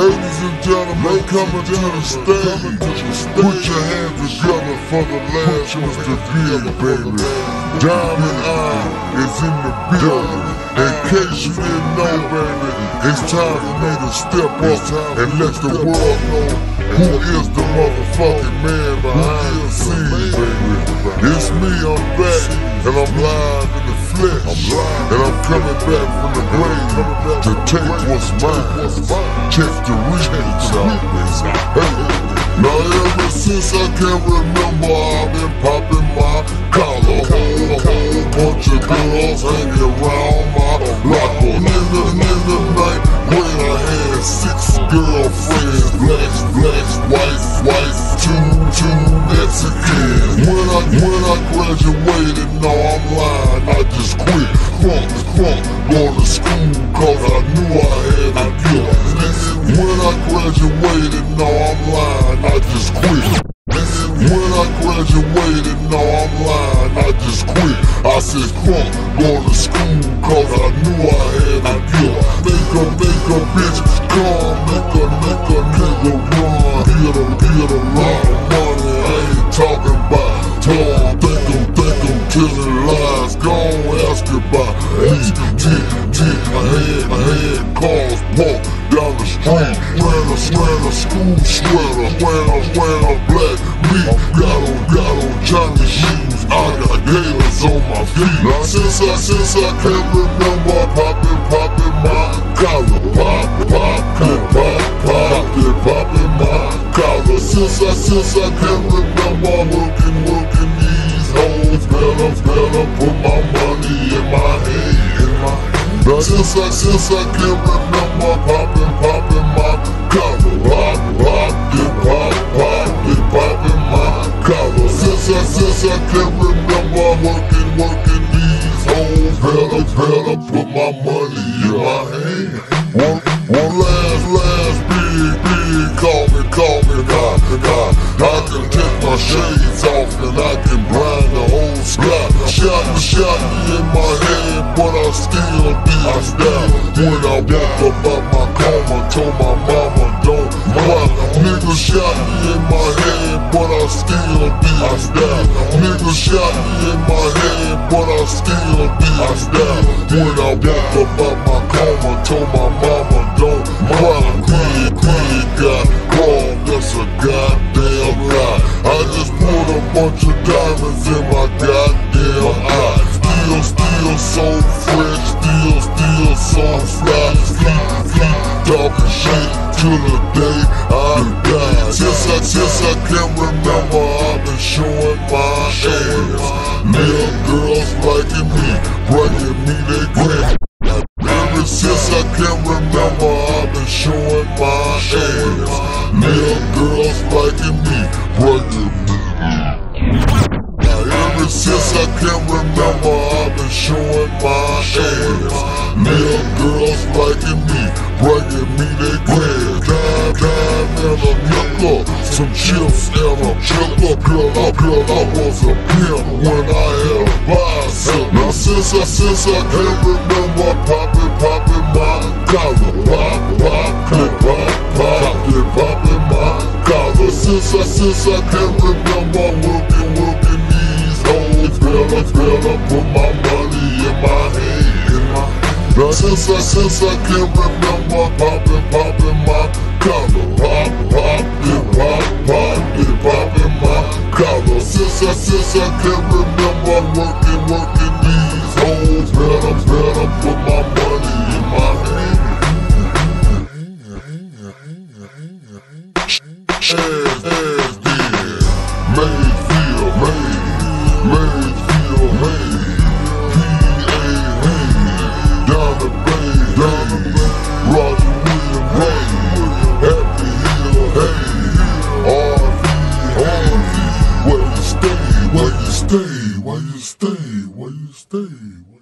Ladies and gentlemen, coming to the stage. Put your hands together for the last Mr. Bigg, baby. Diamond Eye is in the building. In case you didn't know, baby, it's time for me to step up and let the world know who is the motherfucking man behind the scenes, baby. It's me, I'm back, and I'm live in the flesh. And I'm coming back from the grave to take what's mine. Check the reasons out, baby. Hey. Now ever since I can remember, I've been popping my collar. Whole bunch of girls hanging around my locker. In the night when I had 6 girlfriends, blacks, whites, two Mexicans. When I graduated, no I'm lying, I just quit. Crunk, going to school cause I knew I had a gift. When I graduated, no I'm lying, I just quit. When I graduated, no I'm lying, I just quit. I said crunk, going to school cause I knew I had a gift. Make a bitch come, make a nigga run. Get a lot of money, I ain't talking about tall. Think I'm telling lies, gon' ask about I had cars parked down the street. Ran a school sweater, wearing a black meat. Got on Johnny shoes, I got gators on my feet. Now since I can't remember, poppin' my collar. Poppin' my collar. Since I can't remember, working these hoes. Better put my money in my hand. Now since I can't remember, poppin' my collar. Poppin' my collar. Since I can't remember, working these hoes. Better put my money in my hand. One last big, call me, I can take my shades off and I can blind the whole sky. Shot me in my head, but I still did. When I woke up out my coma, told my mama don't cry. Nigga shot me in my head, but I still did. Nigga shot me in my head, but I still did. When I woke up out my coma, told my mama don't cry. Big got wrong, that's a goddamn lie. I just put a bunch of diamonds in my goddamn eye. Still so fresh, still so fly. Keep talking shit till the day I die. Since I can't remember, I've been showing my ass. Little girls liking me, bringing me their gram. Ever since I can't remember, I've been showing my ass. Little girls liking me, bringing me. Ever since I can't remember, I've been showing my ass. Little girls liking me, bringing me their gram. Dime and a nickel, some chips and a chipper. Girl, I was a pimp when I had a bicycle. Now since I can't remember, poppin' my collar. Poppin' my collar. Since I can't remember, working these hoes. Better put my money in my hand. Now since I can't remember, poppin' my collar. Poppin' my collar. Since I can't remember, working these hoes. Better put my money in my hand. As did Mayfield, P.A. down the bay, Roger William Ray, Happy Hill, RV, where you stay, where you stay.